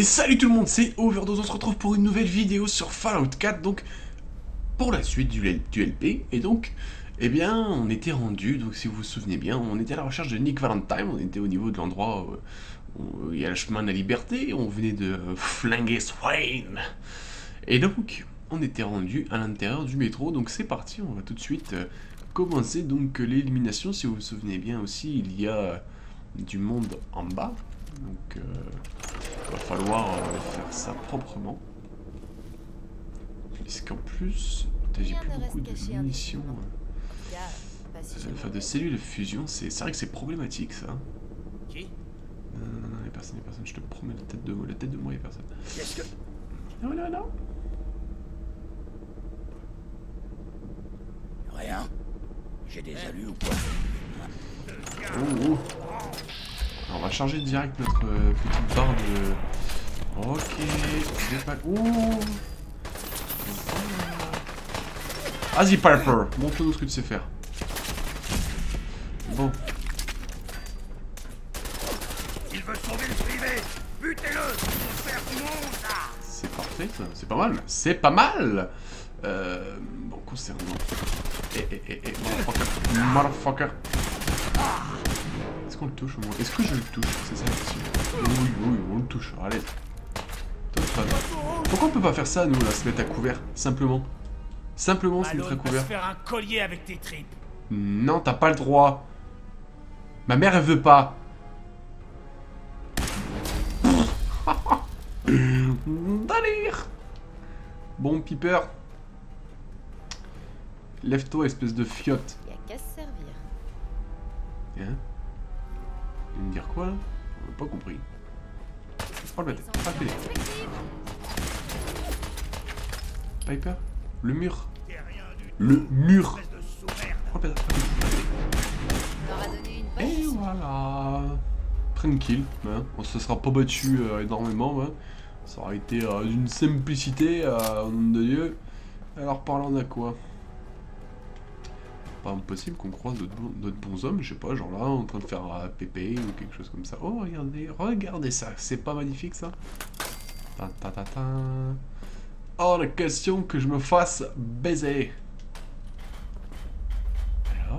salut tout le monde, c'est Overdose, on se retrouve pour une nouvelle vidéo sur Fallout 4, donc pour la suite du LP, et donc, eh bien, on était rendu, donc si vous vous souvenez bien, on était à la recherche de Nick Valentine, on était au niveau de l'endroit où il y a le chemin de la liberté, on venait de flinguer Swain, et donc, on était rendu à l'intérieur du métro, donc c'est parti, on va tout de suite commencer donc l'élimination, si vous vous souvenez bien aussi, il y a du monde en bas, donc il va falloir faire ça proprement. Puisqu'en plus, j'ai plus beaucoup de munitions. Enfin, de cellules de fusion, c'est vrai que c'est problématique ça. Qui? Non, les personnes, je te promets, la tête de moi, les personnes. Qu'est-ce que... Non. Rien. J'ai des alus ou quoi? Oh. Alors, on va charger direct notre petite barre de... Ok, ouh. Vas-y Piper, montre-nous ce que tu sais faire. Bon. Il veut sauver le privé. Butez-le. Faut faire tout le monde, ça. C'est parfait, ça. C'est pas mal. C'est pas mal. Bon, concernant... Motherfucker. Est-ce qu'on le touche au moins? Est-ce que je le touche? C'est ça la question. Oui, on le touche. Allez. Pourquoi on peut pas faire ça, nous, là, se mettre à couvert? Simplement se mettre à couvert. Faire un collier avec tes tripes. Non, t'as pas le droit. Ma mère, elle veut pas. Délire. Bon, Piper. Lève-toi, espèce de fiotte. Y'a qu'à se servir. Hein? Il va me dire quoi, là? On n'a pas compris. Oh, le bête. Frappez-les. Piper? Le mur. Le mur. Oh, le bête. On leur a donné une bonne Et leçon. voilà. Tranquille. Hein. On se sera pas battu énormément. Hein. Ça aurait été d'une simplicité, au nom de Dieu. Alors parlant de quoi? Pas impossible qu'on croise d'autres bons hommes, je sais pas, genre là, en train de faire pépé ou quelque chose comme ça. Oh, regardez ça, c'est pas magnifique ça? Ta. Oh, la question que je me fasse baiser. Alors?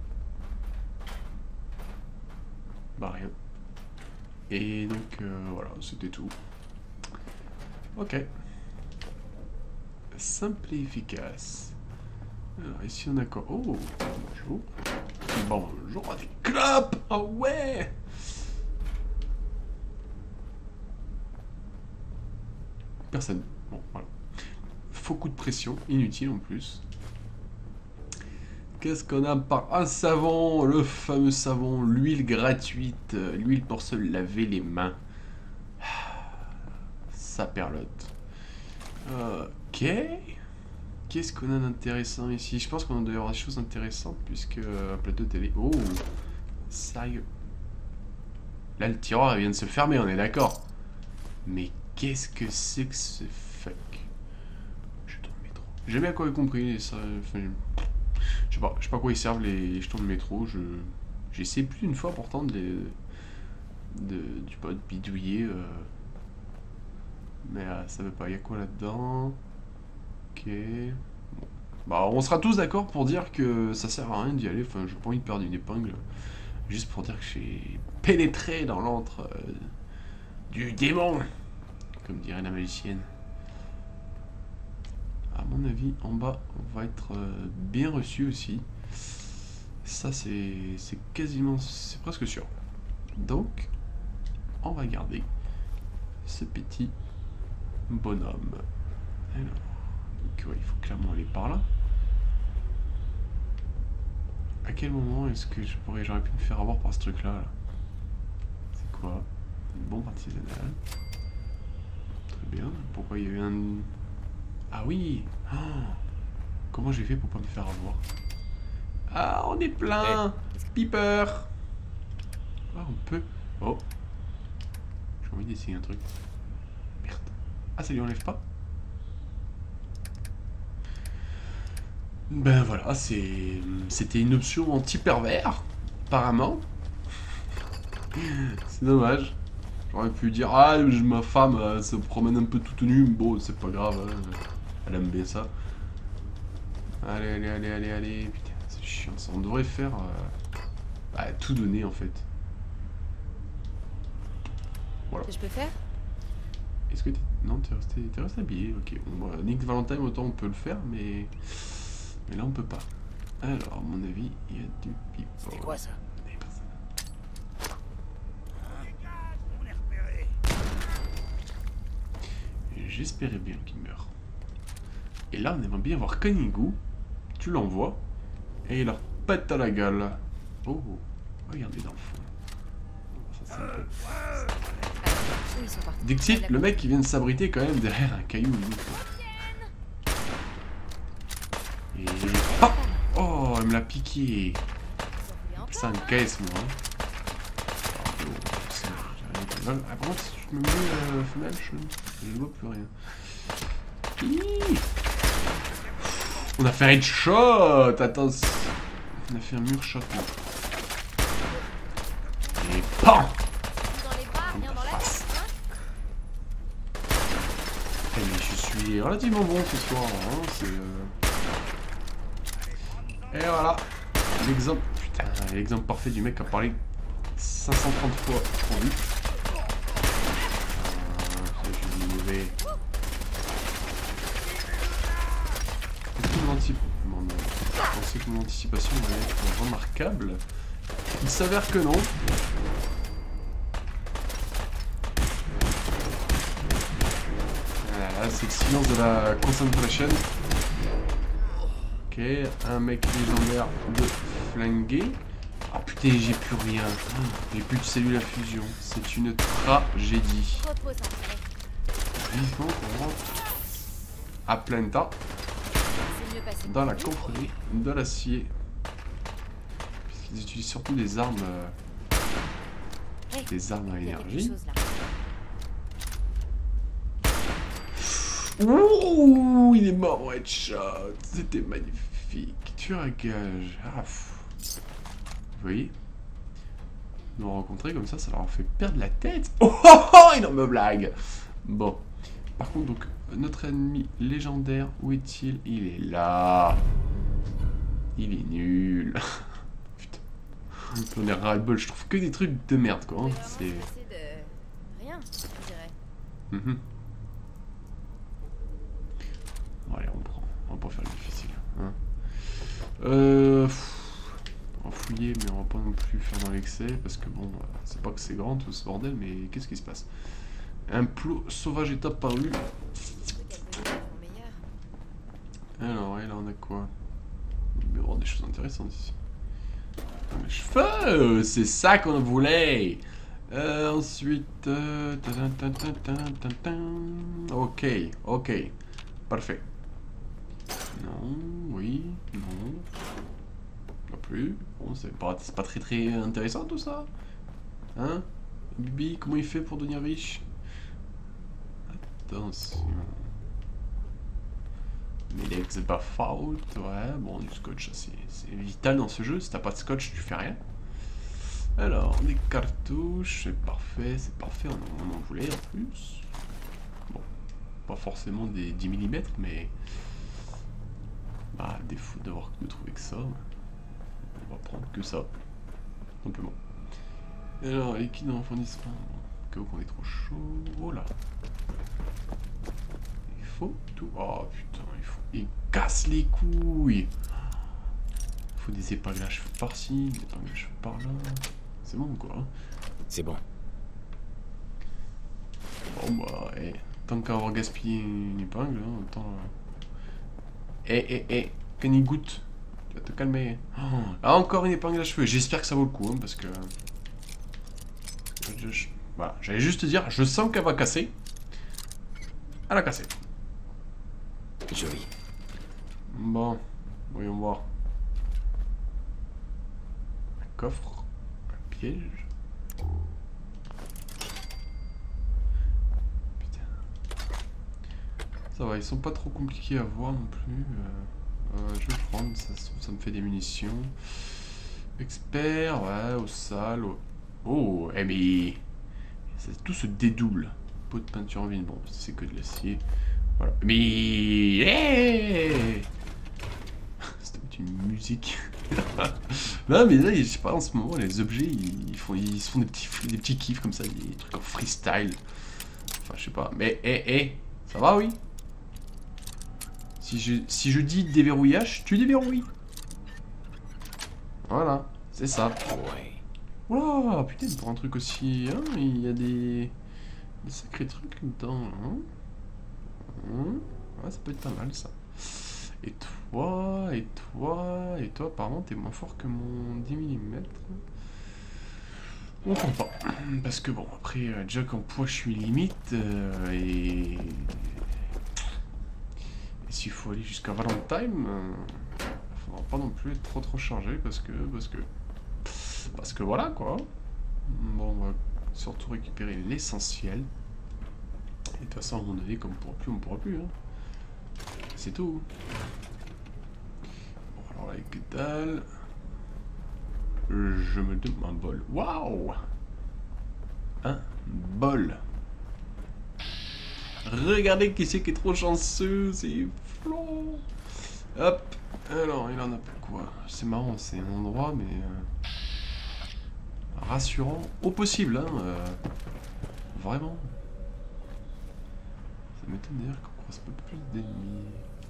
Bah rien. Et donc, voilà, c'était tout. Ok. Simple et efficace. Alors ici on a quoi? Oh, bonjour. Bonjour, des clopes. Oh ouais. Personne. Bon, voilà. Faux coup de pression, inutile en plus. Qu'est-ce qu'on a par un savon? Le fameux savon, l'huile gratuite, l'huile pour se laver les mains. Ça perlote. Ok. Qu'est-ce qu'on a d'intéressant ici? Je pense qu'on doit y avoir des choses intéressantes puisque un plateau de télé. Oh, sérieux. Là, le tiroir vient de se fermer, on est d'accord. Mais qu'est-ce que c'est que ce fuck? Je tourne le métro. J'ai jamais à quoi compris ça. Enfin, je sais pas à quoi ils servent les jetons de métro. J'ai essayé plus d'une fois pourtant du bidouiller. Mais ça veut pas. Il y a quoi là-dedans? Ok. Bon. Bah, on sera tous d'accord pour dire que ça sert à rien d'y aller. Enfin, j'ai pas envie de perdre une épingle. Juste pour dire que j'ai pénétré dans l'antre du démon. Comme dirait la magicienne. À mon avis, en bas, on va être bien reçu aussi. Ça, c'est quasiment... C'est presque sûr. Donc, on va garder ce petit bonhomme. Alors... Donc, ouais, il faut clairement aller par là. À quel moment est-ce que j'aurais pu me faire avoir par ce truc là, C'est quoi? Une bombe artisanale. Très bien. Pourquoi il y a eu un... Ah oui. Oh. Comment j'ai fait pour pas me faire avoir? Ah, on est plein. Piper. Ah, on peut... Oh. J'ai envie d'essayer un truc. Merde. Ah, ça lui enlève pas? Ben voilà, c'était une option anti-pervers, apparemment. C'est dommage. J'aurais pu dire, ah, ma femme se promène un peu toute nue, bon, c'est pas grave, hein. Elle aime bien ça. Allez, allez, allez, allez, allez, putain, c'est chiant ça. On devrait faire bah, tout donner en fait. Voilà. Que je peux faire? Est-ce que t'es... Non, t'es resté habillé, ok. Bon, bah, Nick Valentine, autant on peut le faire, mais là on peut pas. Alors, à mon avis, il y a du pipeau. C'est quoi ça? Il y a personne. On est repéré. J'espérais bien qu'il meure. Et là, on aimerait bien voir Kanigu. Tu l'envoies. Et il leur pète à la gueule. Oh, regardez dans le fond. Ça, c'est un peu... Où ils sont partis? Dixit, le mec qui vient de s'abriter quand même derrière un caillou. Lui, quoi. Et... Oh, oh, elle me l'a piqué. Ça me caisse, moi. Ah, par contre, si tu me mets femelle, je ne vois plus rien. Hi. On a fait un headshot. Attends, on a fait un mur shot. Là. Et PAM! Dans les bras, rien dans la tête, hein? Eh, mais je suis relativement bon ce soir. Hein, c'est. Et voilà. L'exemple. Putain, l'exemple parfait du mec qui a parlé 530 fois trop vite. Je suis mauvais. Je pensais que mon anticipation allait être remarquable. Il s'avère que non. Voilà, c'est le silence de la concentration. Ok, un mec légendaire de flinguer. Ah putain, j'ai plus rien. J'ai plus de cellules à fusion. C'est une tragédie. Repose un peu. Vivement qu'on rentre à plein tas C'est mieux passé. dans la confrérie de l'acier. Puisqu'ils utilisent surtout des armes Hey, à il y a quelque énergie. chose là. Ouh, il est mort au headshot. C'était magnifique. Tu à gage. Ah, pff. Vous voyez, nous rencontrer comme ça leur fait perdre la tête. Oh, oh, oh, énorme blague. Bon. Par contre, donc, notre ennemi légendaire, où est-il? Il est là. Il est nul. Putain. On est ras-le-bol. Je trouve que des trucs de merde, quoi. Hein. C'est... De... rien, je dirais. Mm-hmm. Bon, allez, on va pas faire le difficile. Hein. On va fouiller, mais on va pas non plus faire dans l'excès, parce que bon, c'est pas que c'est grand tout ce bordel, mais qu'est-ce qui se passe? Un plot sauvage est apparu. Peut-être mon meilleur. Alors, et là on a quoi? Il va y avoir des choses intéressantes ici. Mes cheveux, c'est ça qu'on voulait. Ensuite, ok, ok, parfait. Non, oui, non, pas plus. Bon, c'est pas très intéressant tout ça. Hein? Bibi, comment il fait pour devenir riche? Attention. Melex Baffout, ouais, bon, du scotch, c'est vital dans ce jeu. Si t'as pas de scotch, tu fais rien. Alors, des cartouches, c'est parfait, on en voulait en plus. Bon, pas forcément des 10 mm, mais... bah, à défaut d'avoir de trouver que ça, on va prendre que ça, simplement. Alors, liquide en refroidissement, bon, qu'on est trop chaud, oh là. Il faut tout, oh putain, il casse les couilles. Il faut des épinglages par-ci, des épinglages par-là. C'est bon quoi. C'est bon. Bon bah, tant qu'à avoir gaspillé une épingle, hein, autant... Kanigu, tu vas te calmer. Oh, là encore une épingle à cheveux, j'espère que ça vaut le coup, hein, parce que... Voilà, j'allais juste te dire, je sens qu'elle va casser. Elle a cassé. Joli. Bon, voyons voir. Un coffre, un piège. Putain. Ça va, ils sont pas trop compliqués à voir non plus. Je vais prendre, ça me fait des munitions. Expert, ouais, au sale. Oh, mais Tout se dédouble. Pot de peinture en vigne, bon, c'est que de l'acier. Voilà. Mais... Hey, c'est une musique. Non, mais là, je sais pas, en ce moment, les objets, ils se font des petits kiffs comme ça, des trucs en freestyle. Enfin, je sais pas. Mais, ça va, oui? Si je dis déverrouillage, tu déverrouilles. Voilà, c'est ça. Oula, putain, pour un truc aussi... Hein, il y a des sacrés trucs dedans. Hein. Ouais, ça peut être pas mal, ça. Et toi, apparemment, t'es moins fort que mon 10 mm. On comprend pas. Parce que bon, après, déjà qu'en poids, je suis limite. Et s'il faut aller jusqu'à Valentine, faudra pas non plus être trop chargé parce que voilà quoi. Bon, on va surtout récupérer l'essentiel. Et de toute façon, à un moment donné, comme on pourra plus. Hein. C'est tout. Bon, alors là, que dalle. Je me demande un bol. Waouh! Un bol. Regardez qui c'est qui est trop chanceux, c'est Flo. Hop. Alors, il en a pour quoi? C'est marrant, c'est un endroit, mais rassurant au possible, hein. Vraiment. Ça m'étonne d'ailleurs qu'on croise pas plus d'ennemis.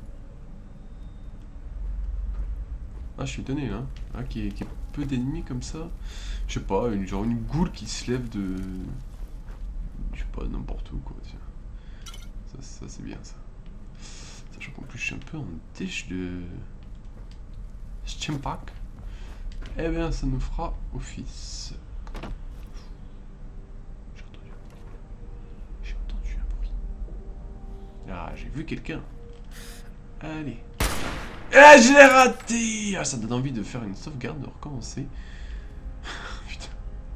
Ah, je suis étonné là. Ah, qu'il y ait peu d'ennemis comme ça. Je sais pas, genre une goule qui se lève de. Je sais pas, n'importe où quoi. Tiens. Ça c'est bien ça. Sachant qu'en plus je suis un peu en déche de. Stimpak. Eh bien, ça nous fera office. J'ai entendu un bruit. Ah, j'ai vu quelqu'un. Allez. Ah, je l'ai raté! Ah, ça donne envie de faire une sauvegarde, de recommencer. Putain.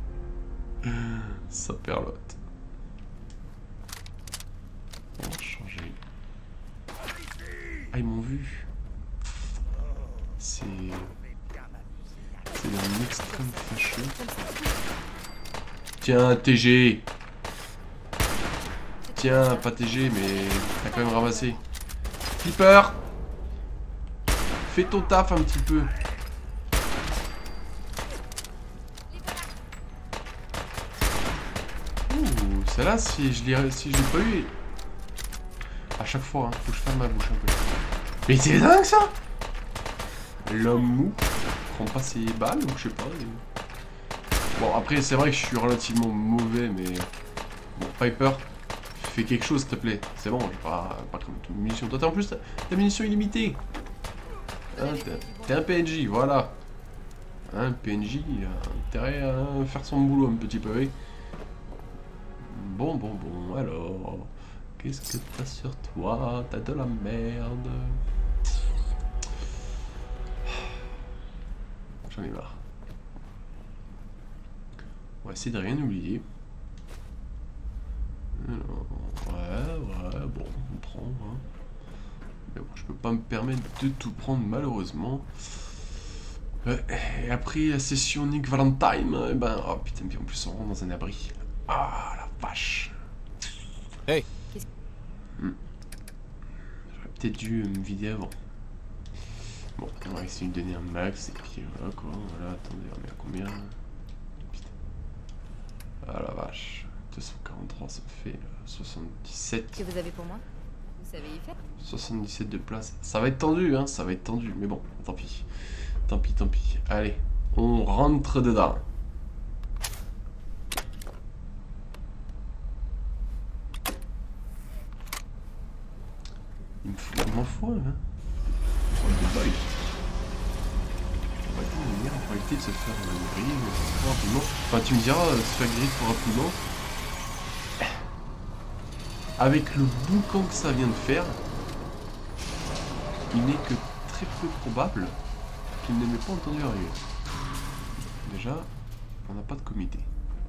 Ça perlote. On va changer. Ah, ils m'ont vu. C'est un extrême fâcheux. Tiens, TG. Tiens, pas TG, mais t'as quand même ramassé. Flipper! Fais ton taf un petit peu. Ouh, celle-là, si je l'ai pas eu. À chaque fois, hein, faut que je ferme ma bouche un peu. Mais c'est dingue ça! L'homme mou prend pas ses balles, donc je sais pas. Bon, après, c'est vrai que je suis relativement mauvais, mais. Bon, Piper, fais quelque chose, s'il te plaît. C'est bon, j'ai pas comme toute munition. Toi, en plus, t'as munition illimitée. Hein, t'es un PNJ, voilà. Un PNJ, il a intérêt à faire son boulot un petit peu, oui. Bon, alors. Qu'est-ce que t'as sur toi? T'as de la merde. J'en ai marre. On va essayer de rien oublier. Alors, ouais, bon, on prend, hein. Mais bon, je peux pas me permettre de tout prendre malheureusement. Et après la session Nick Valentine, et ben, oh putain, mais en plus on rentre dans un abri. Ah la vache. Hey. J'aurais peut-être dû me vider avant. Bon, on va essayer de donner un max et puis voilà quoi. Voilà, attendez, on est à combien? Putain. Ah la vache. 243, ça fait 77. Que vous avez pour moi? Vous savez y faire? 77 de place. Ça va être tendu, hein, ça va être tendu. Mais bon, tant pis. Tant pis. Allez, on rentre dedans. Il m'en faut, hein. On va dire, pour éviter de se faire griller trop rapidement. Enfin, tu me diras, se faire griller trop rapidement. Avec le boucan que ça vient de faire, il n'est que très peu probable qu'il ne m'ait pas entendu arriver. Déjà, on n'a pas de comité.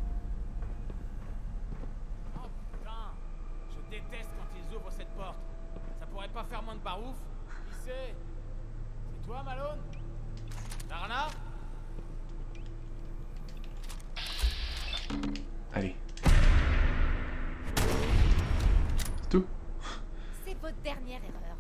Oh putain, je déteste quand ils ouvrent cette porte. Ça pourrait pas faire moins de barouf? Qui c'est? C'est toi, Malone? Darna? Allez. votre dernière erreur.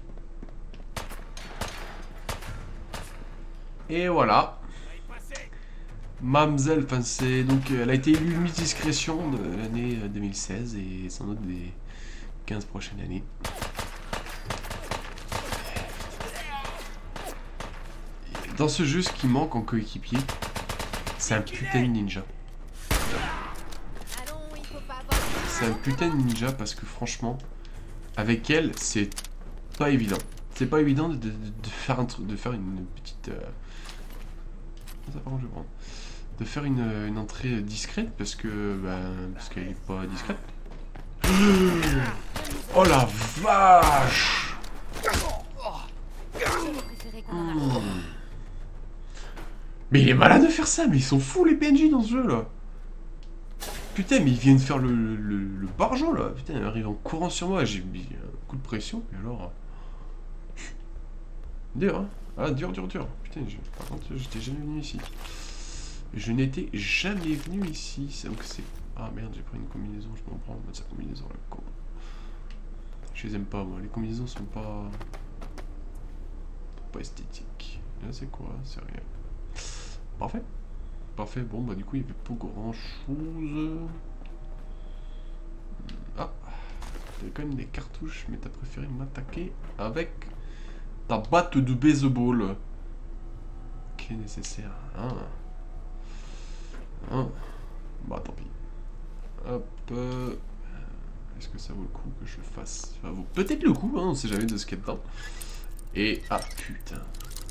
Et voilà. Ça y passer. Mamzelle, enfin c'est donc elle a été élue Miss Discrétion de l'année 2016 et sans doute des 15 prochaines années. Dans ce jeu, ce qui manque en coéquipier, c'est un putain de ninja. Allons, il faut pas avoir... C'est un putain de ninja parce que franchement, avec elle, c'est pas évident. C'est pas évident de faire un truc, de faire une petite. Ça, par contre, je vais prendre. De faire une entrée discrète parce que parce qu'elle est pas discrète. Oh la vache! J'aurais préféré qu'on en arrête. Mais il est malade de faire ça, mais ils sont fous les PNJ dans ce jeu là. Putain, mais ils viennent faire le barjo là. Putain, ils arrivent en courant sur moi. J'ai mis un coup de pression, mais alors. Dur, hein? Ah, dur. Putain, par contre, j'étais jamais venu ici. Je n'étais jamais venu ici. Donc c'est. Ah merde, j'ai pris une combinaison. Je m'en prends en mode sa combinaison là, con. Je les aime pas, moi. Les combinaisons sont pas. Pas esthétiques. Là, c'est quoi? C'est rien. Parfait. Parfait, bon bah du coup il n'y avait pas grand chose. Ah, t'avais quand même des cartouches, mais t'as préféré m'attaquer avec ta batte de baseball. Qui est nécessaire. Hein. Bah tant pis. Hop. Est-ce que ça vaut le coup que je le fasse? Ça vaut peut-être le coup, hein, on sait jamais de ce qu'il y a dedans. Et. Ah putain.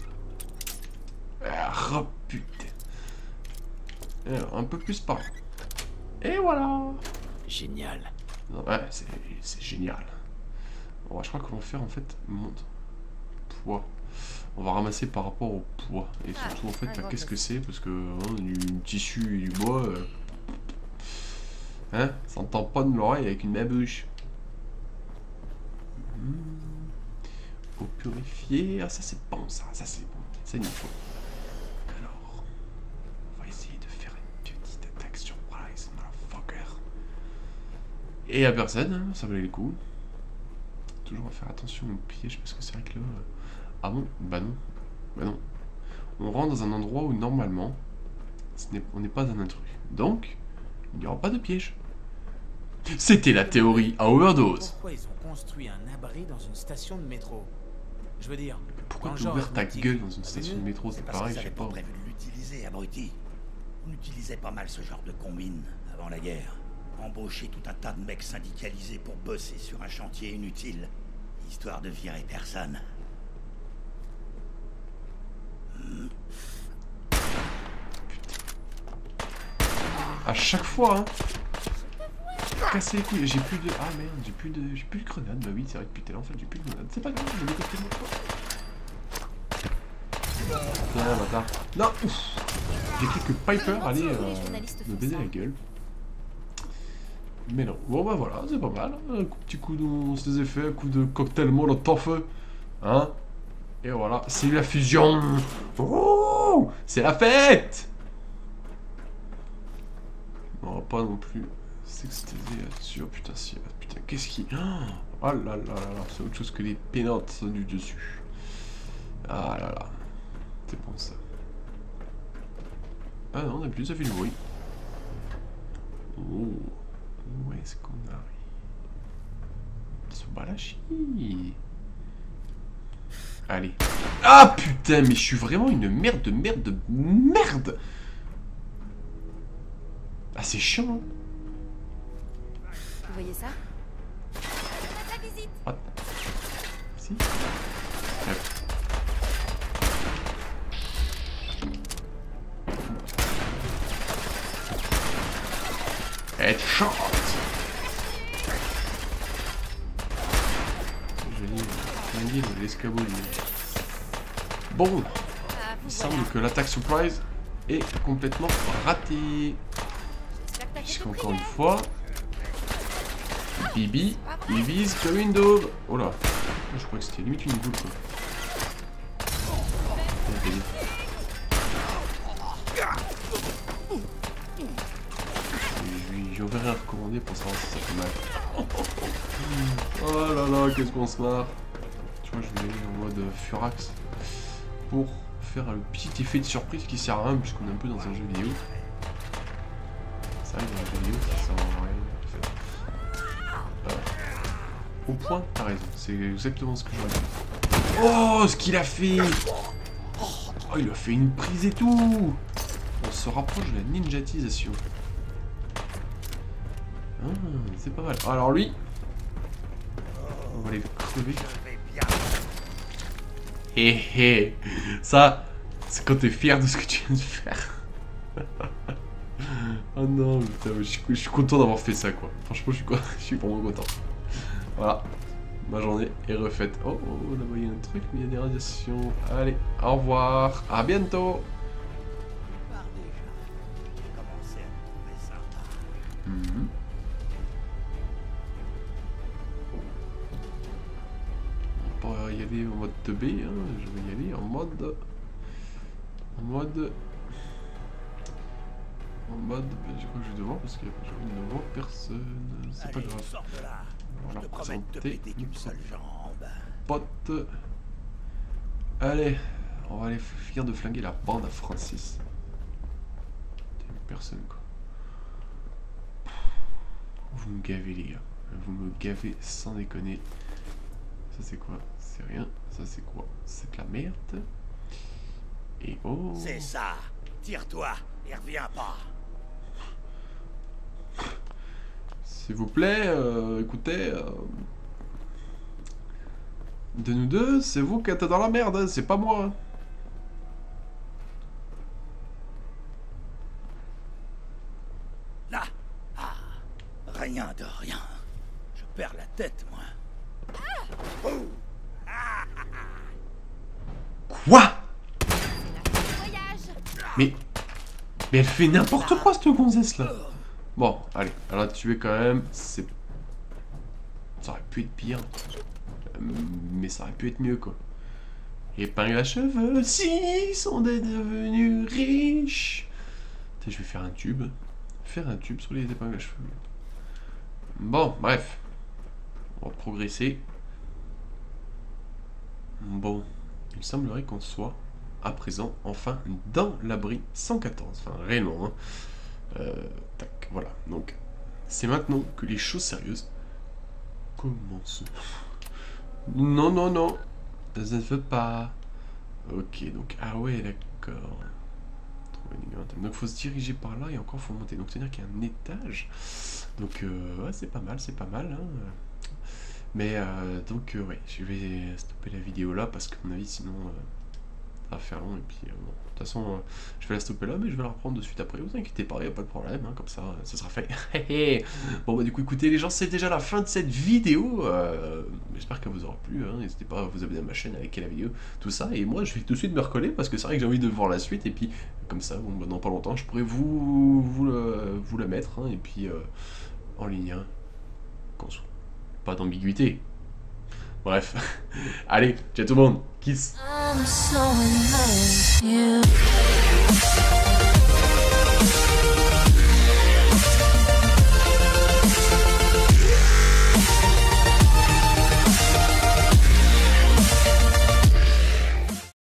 Ah putain. Alors, un peu plus par là. Et voilà. Génial. Ouais, c'est génial. Bon, je crois qu'on va faire en fait monte poids. On va ramasser par rapport au poids. Et surtout en fait, qu'est-ce que c'est? Parce que du tissu et du bois, hein, ça ne tamponne l'oreille avec une même bouche. Eau purifiée. Ah ça c'est bon ça c'est bon. Ça il faut. Alors, on va essayer de faire une petite attaque surprise, motherfucker. Et à personne, hein, ça valait le coup. Toujours à faire attention au piège parce que c'est vrai que là... Ah bon? Bah non. Bah non. On rentre dans un endroit où normalement, on n'est pas un intrus. Donc, il n'y aura pas de piège. C'était la théorie à overdose. Pourquoi ils ont construit un abri dans une station de métro? Je veux dire... Pourquoi dans le tu as genre ouvert ta hypnotique. gueule dans une station de métro? C'est Parce pareil, que je sais j'avais pas. prévu de l'utiliser, abruti. On utilisait pas mal ce genre de combine avant la guerre. Embaucher tout un tas de mecs syndicalisés pour bosser sur un chantier inutile, histoire de virer personne. À chaque fois, hein. Casser les couilles. J'ai plus de. Ah merde, j'ai plus de grenades. Bah oui, c'est vrai que putain, en fait, j'ai plus de grenades. C'est pas grave, je vais côté de moi. Tiens, bâtard. Non, ouf. J'ai cru que Piper allait me baiser la gueule. Mais non. Bon bah voilà, c'est pas mal. Un petit coup de ses effets, un coup de cocktail molotov. Hein. Et voilà, c'est la fusion. Oh, c'est la fête. On va pas non plus s'extaser là-dessus. Oh putain, si. Putain, qu'est-ce qui. Oh là là là là, c'est autre chose que les pénates du dessus. Ah là là. C'est bon ça. Ah non, on a plus, ça fait du bruit. Oh. Où est-ce qu'on arrive? Subarashi. Allez. Ah putain, mais je suis vraiment une merde de merde de merde. Ah c'est chiant hein. Vous voyez ça? La visite. What? Si. Headshot. Joli l'escabeau. Bon, il semble que l'attaque surprise est complètement ratée. Puisqu'encore une fois, Bibi, il vise comme une daube. Oh là, je crois que c'était limite une daube quoi. devrais recommander pour savoir si ça fait mal. Oh là là, qu'est-ce qu'on se marre. Tu vois, je vais aller en mode Furax pour faire un petit effet de surprise qui sert à rien puisqu'on est un peu dans un jeu vidéo. Ça, dans un jeu vidéo, ça sert à rien en fait. Au point, t'as raison, c'est exactement ce que j'aurais dit. Oh, ce qu'il a fait! Oh, il a fait une prise et tout! On se rapproche de la ninjatisation. Ah, c'est pas mal. Alors lui, on va aller le crever. Hé hé, ça, c'est quand t'es fier de ce que tu viens de faire. Oh non, putain, je suis content d'avoir fait ça, quoi. Franchement, je suis vraiment content. Voilà, ma journée est refaite. Oh, oh là-bas il y a un truc, mais il y a des radiations. Allez, au revoir, à bientôt. On va y aller en mode 2B, hein. Je vais y aller en mode... je crois que je vais devoir parce que j'ai envie de ne voir personne. C'est pas grave. On va leur présenter notre pote. Allez, on va aller finir de flinguer la bande à Francis. T'es une personne quoi. Vous me gavez les gars. Vous me gavez sans déconner. Ça c'est quoi? C'est rien. Ça c'est quoi? C'est de la merde. Et oh. C'est ça. Tire-toi et reviens pas. S'il vous plaît, écoutez, de nous deux, c'est vous qui êtes dans la merde, hein, c'est pas moi. Hein. Là, ah, rien de rien. Je perds la tête, moi. Quoi? Voyage. Mais elle fait n'importe quoi cette gonzesse là. Bon, allez, elle a tué quand même, c'est... Ça aurait pu être pire. Mais ça aurait pu être mieux quoi. Épingle à cheveux, si, sont devenus riches. Putain, je vais faire un tube. Faire un tube sur les épingles à cheveux. Bon, bref. On va progresser. Bon, il semblerait qu'on soit à présent enfin dans l'abri 114. Enfin, réellement, hein. Tac, voilà. Donc, c'est maintenant que les choses sérieuses commencent. Non, non, non. Ça ne veut pas. Ok, donc, ah ouais, d'accord. Donc, faut se diriger par là et encore faut monter. Donc, c'est-à-dire qu'il y a un étage. Donc, ouais, c'est pas mal, hein. Mais, donc, ouais, je vais stopper la vidéo là parce qu'à mon avis, sinon, ça va faire long. Et puis, bon, de toute façon, je vais la stopper là, mais je vais la reprendre de suite après. Vous inquiétez pas, il n'y a pas de problème, hein, comme ça sera fait. Bon, bah, du coup, écoutez, les gens, c'est déjà la fin de cette vidéo. J'espère qu'elle vous aura plu. Hein. N'hésitez pas à vous abonner à ma chaîne, à liker la vidéo, tout ça. Et moi, je vais tout de suite me recoller parce que c'est vrai que j'ai envie de voir la suite. Et puis, comme ça, bon, bah, dans pas longtemps, je pourrais vous la mettre. Hein, et puis, en ligne, hein, pas d'ambiguïté. Bref, allez, ciao tout le monde, kiss. I'm so in love with you.